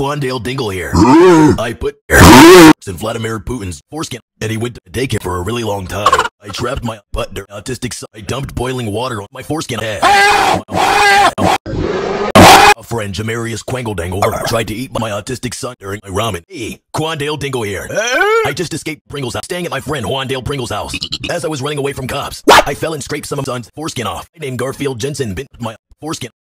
Quandale Dingle here. I put in Vladimir Putin's foreskin, and he went to daycare for a really long time. I trapped my butt during autistic son. I dumped boiling water on my foreskin head. A friend, Jamarius Quangledangle, tried to eat my autistic son during my ramen. Hey, Quandale Dingle here. I just escaped Pringle's house, staying at my friend Juandale Pringle's house. As I was running away from cops, I fell and scraped some of son's foreskin off. I named Garfield Jensen, bit my foreskin.